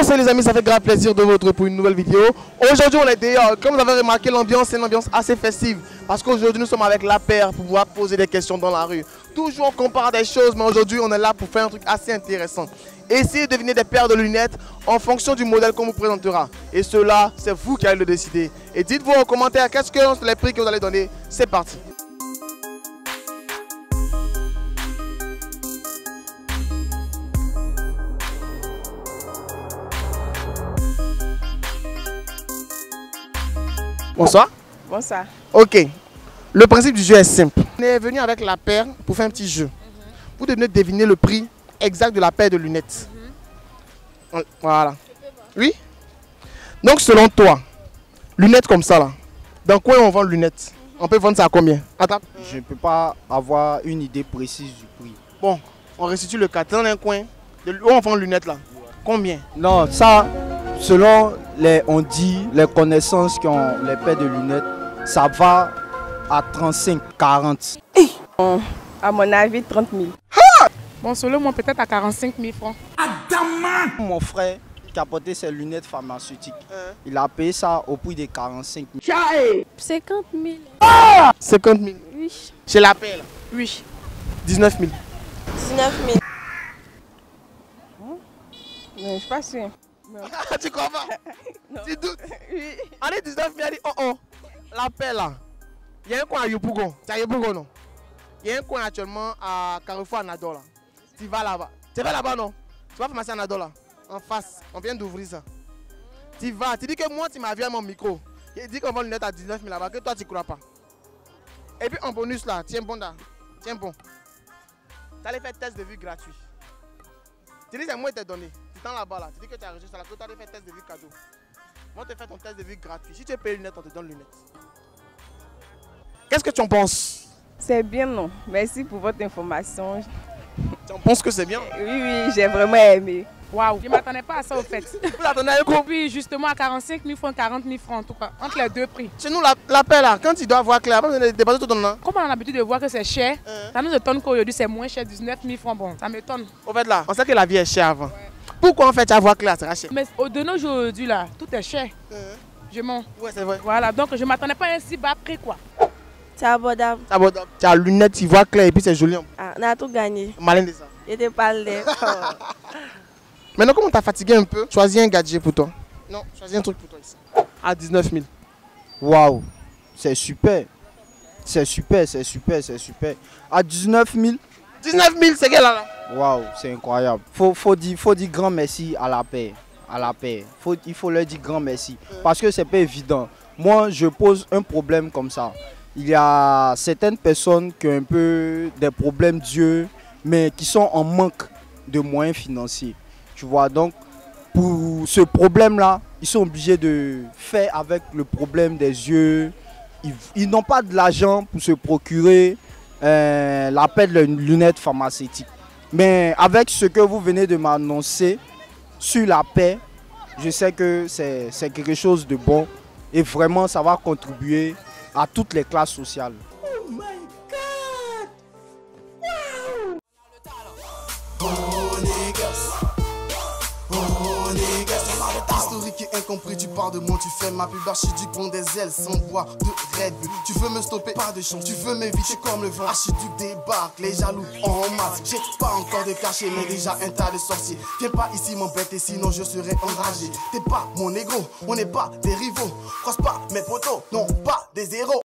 Salut les amis, ça fait grave plaisir de vous retrouver pour une nouvelle vidéo. Aujourd'hui on est dehors, comme vous avez remarqué l'ambiance, c'est une ambiance assez festive. Parce qu'aujourd'hui nous sommes avec la paire pour pouvoir poser des questions dans la rue. Toujours on compare des choses, mais aujourd'hui on est là pour faire un truc assez intéressant. Essayez de deviner des paires de lunettes en fonction du modèle qu'on vous présentera. Et cela, c'est vous qui allez le décider. Et dites-vous en commentaire qu'est-ce que sont les prix que vous allez donner. C'est parti. Bonsoir. Bonsoir. Ok. Le principe du jeu est simple. On est venu avec la paire pour faire un petit jeu. Vous devez deviner le prix exact de la paire de lunettes. Voilà. Oui? Donc selon toi, lunettes comme ça là, dans quoi on vend lunettes? On peut vendre ça à combien? Attrape. Je ne peux pas avoir une idée précise du prix. Bon, on restitue le cas. Dans un coin, où on vend lunettes là? Combien? Non, ça, selon on dit, les connaissances qui ont les paires de lunettes, ça va à 35, 40. À mon avis, 30 000. Bon, selon moi, peut-être à 45 000 francs. Mon frère qui a porté ses lunettes pharmaceutiques, il a payé ça au prix de 45 000. 50 000. 50 000. Oui. Chez la paire là? Oui. 19 000. 19 000. Mais je ne suis pas sûre. Tu crois pas? Non. Tu doutes? Oui. Allez, 19 000, elle dit oh. La paire là. Il y a un coin à Yopougon. C'est à Yopougon non? Il y a un coin actuellement à Carrefour Anadol là. Tu vas là-bas. Tu vas là-bas non? Tu vas pharmacie Anadol là. En face. On vient d'ouvrir ça. Tu vas. Tu dis que moi tu m'as vu à mon micro. Il dit qu'on vend une lunette à 19 000 là-bas. Que toi tu crois pas. Et puis en bonus là. Tiens bon là. Tiens bon. Tu allais faire test de vue gratuit. Tu dis c'est moi qui t'ai donné. Tu tends là-bas là. Tu dis que tu as enregistré là. Que tu allais faire test de vue cadeau. On te fait ton test de vue gratuit. Si tu payes une lunette, on te donne lunettes. Qu'est-ce que tu en penses? C'est bien, non? Merci pour votre information. Tu en penses que c'est bien? Oui, j'ai vraiment aimé. Waouh, je ne m'attendais pas à ça au fait. Vous attendez un coup? Oui, justement à 45 000 francs, 40 000 francs en tout cas, entre les deux prix. Chez nous, la paire là, quand tu dois voir clair, pas de dépasser tout ton nom. Comme on a l'habitude de voir que c'est cher, ça nous étonne qu'aujourd'hui c'est moins cher, 19 000 francs. Bon, ça m'étonne. Au fait là, on sait que la vie est chère avant. Pourquoi en fait tu vas voir clair, ça sera cher? Mais de nos jours aujourd'hui là, tout est cher. Je mens. Ouais, c'est vrai. Voilà, donc je ne m'attendais pas à un si bas prix quoi. C'est abordable. C'est abordable. Tu as lunettes, tu vois clair et puis c'est joli. Ah, on a tout gagné. Malin de ça. Je te parle de... Maintenant, comme on t'a fatigué un peu, choisis un gadget pour toi. Non, choisis un truc pour toi ici. À 19 000. Waouh, c'est super. C'est super, c'est super, c'est super. À 19 000. 19 000, c'est quel là? Waouh, c'est incroyable. Faut dire grand merci à la paix. À la paix. Il faut leur dire grand merci. Parce que c'est pas évident. Moi, je pose un problème comme ça. Il y a certaines personnes qui ont un peu des problèmes d'yeux, mais qui sont en manque de moyens financiers. Tu vois, donc, pour ce problème-là, ils sont obligés de faire avec le problème des yeux. Ils n'ont pas de l'argent pour se procurer la paire de lunettes pharmaceutiques. Mais avec ce que vous venez de m'annoncer sur la paix, je sais que c'est quelque chose de bon et vraiment ça va contribuer à toutes les classes sociales. Oh my God! Wow! Historique et incompris, tu parles de moi, tu fais ma pub, archiduc prend des ailes sans bois de Red Bull. Tu veux me stopper, pas de chance, tu veux m'éviter comme le vent. Archiduc débarque, les jaloux en masse. J'ai pas encore de cachet, mais déjà un tas de sorciers. Viens pas ici m'embêter, sinon je serai enragé. T'es pas mon négro, on n'est pas des rivaux. Croise pas mes potos, non pas des héros.